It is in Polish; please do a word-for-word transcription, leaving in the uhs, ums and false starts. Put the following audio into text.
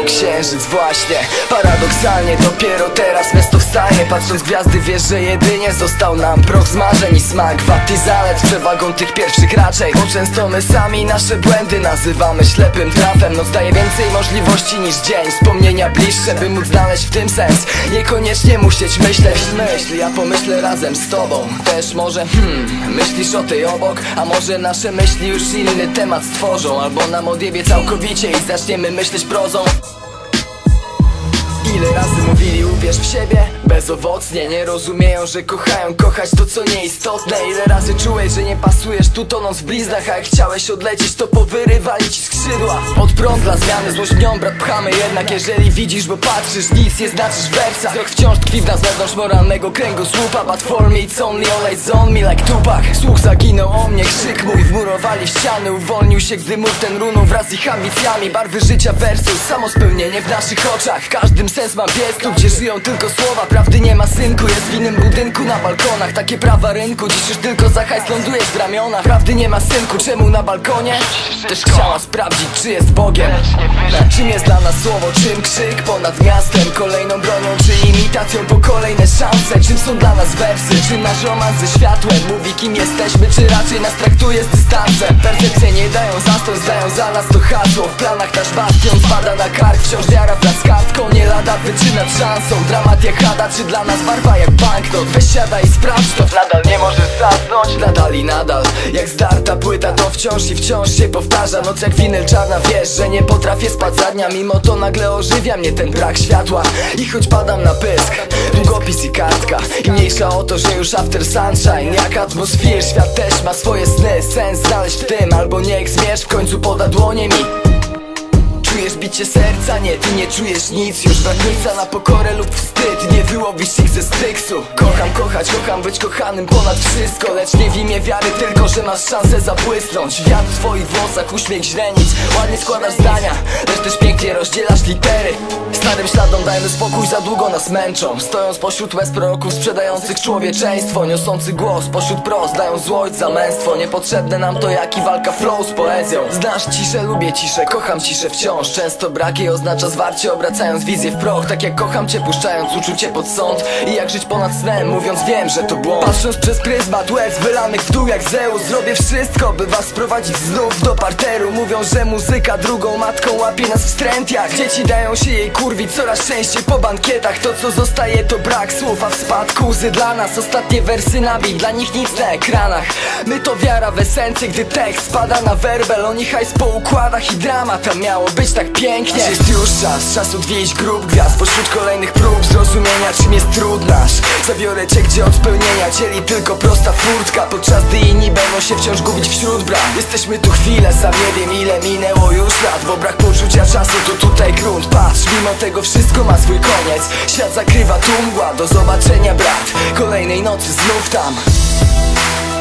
zapłonął księżyc właśnie. Paradoksalnie dopiero teraz miasto wstaje. Patrząc w gwiazdy wiesz, że jedynie został nam proch z marzeń i smak wad i zalet z przewagą tych pierwszych raczej. Bo często my sami nasze błędy nazywamy ślepym trafem. Noc daje więcej możliwości niż dzień, wspomnienia bliższe, by móc znaleźć w tym sens. Niekoniecznie musieć myśleć myśli, ja pomyślę razem z tobą. Też może, hmm, myślisz o tej obok, a może nasze myśli już inny temat stworzą, albo nam odjebie całkowicie i zaczniemy myśleć prozą. Ile razy mówili uwierz w siebie? Bezowocnie, nie rozumieją, że kochają kochać to co nieistotne. Ile razy czułeś, że nie pasujesz tu tonąc w bliznach, a jak chciałeś odlecieć to powyrywali ci skrzydła. Pod prąd dla zmiany, złość nią brat pchamy. Jednak jeżeli widzisz, bo patrzysz, nic nie znaczysz w wersach. Wzrok wciąż tkwi w nas wewnątrz moralnego kręgosłupa. But for me it's only all eyes on me like Tupac. Słuch zaginął o mnie, krzyk mój wmurowali w ściany. Uwolnił się, gdy mów ten runął wraz z ich ambicjami. Barwy życia versus samo spełnienie w naszych oczach. W każdym sens ma biec tu, gdzie żyją tylko słowa. Prawdy nie ma synku, jest w innym budynku na balkonach. Takie prawa rynku, dziś już tylko za hajs lądujesz w ramionach. Prawdy nie ma synku, czemu na balkonie? Też chciała sprawdzić, czy jest Bogiem. Czym jest dla nas słowo, czym krzyk ponad miastem? Kolejną bronią, czy imitacją po kolejne szanse? Czym są dla nas wersy, czy nasz romans ze światłem? Mówi kim jesteśmy, czy raczej nas traktuje z dystansem? Percepcje nie dają zastoj, zdają za nas to hasło. W planach nasz bastion spada na kark, wciąż wiara wraz z kartką. Nie lada wyczy nad szansą, dramat jak hada, czy dla nas barwa jak banknot? Weź siadaj i sprawdź to, nadal nie możesz zasnąć. Nadal i nadal, jak zdarta płyta to wciąż i wciąż się powtarza. Noc jak winyl czarna, wiesz, że nie potrafię spać za dnia. Mimo to nagle ożywia mnie ten brak światła. I choć padam na pysk, długopis i kartka. I mniejsza o to, że już after sunshine. Jak atmosfer, świat też ma swoje sny. Sens znaleźć w tym, albo niech zmierz w końcu poda dłonie mi. Czujesz bicie serca? Nie, ty nie czujesz nic. Już brak miejsca na pokorę lub wstyd. Nie wyłowisz ich ze styksu. Kocham kochać, kocham być kochanym ponad wszystko. Lecz nie w imię wiary, tylko że masz szansę zabłysnąć. Wiatr w twoich włosach, uśmiech źrenic. Ładnie składasz zdania, lecz też pięknie rozdzielasz litery. Starym śladom dajmy spokój, za długo nas męczą. Stojąc pośród łez proroków sprzedających człowieczeństwo. Niosący głos pośród prost, dają złość za męstwo. Niepotrzebne nam to jak i walka flow z poezją. Znasz ciszę, lubię ciszę, kocham ciszę wciąż. Często brak jej oznacza zwarcie, obracając wizję w proch. Tak jak kocham cię, puszczając uczucie pod sąd. I jak żyć ponad snem, mówiąc wiem, że to błąd. Patrząc przez pryzmat łez wylanych w dół jak Zeus. Zrobię wszystko, by was sprowadzić znów do parteru. Mówią, że muzyka drugą matką łapie nas wstręt jak dzieci dają się jej kurwić coraz częściej po bankietach. To co zostaje to brak słów, a w spadku łzy dla nas. Ostatnie wersy nabij, dla nich nic na ekranach. My to wiara w esencję, gdy tekst spada na werbel. Oni hajs po układach i dramat, a miało być tak pięknie. Jest już czas, czas odwiedzić grup gwiazd. Pośród kolejnych prób zrozumienia, czym jest trudnaż. Zabiorę cię, gdzie od spełnienia dzieli tylko prosta furtka. Podczas gdy inni będą się wciąż gubić wśród bram. Jesteśmy tu chwilę, sam nie wiem ile minęło już lat. Bo brak poczucia czasu to tutaj grunt. Patrz, mimo tego wszystko ma swój koniec. Świat zakrywa tu mgła, do zobaczenia brat. Kolejnej nocy znów tam.